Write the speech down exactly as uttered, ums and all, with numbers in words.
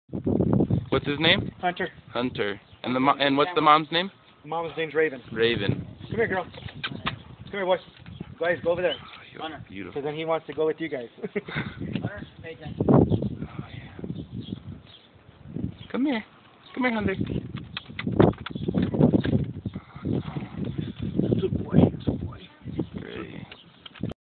What's his name? Hunter. Hunter. And the mo and what's the mom's name? Mom's name's Raven. Raven. Come here, girl. Come here, boys. Guys, go over there. Oh, beautiful. Because then he wants to go with you guys. Oh, yeah. Come here. Come here, Hunter.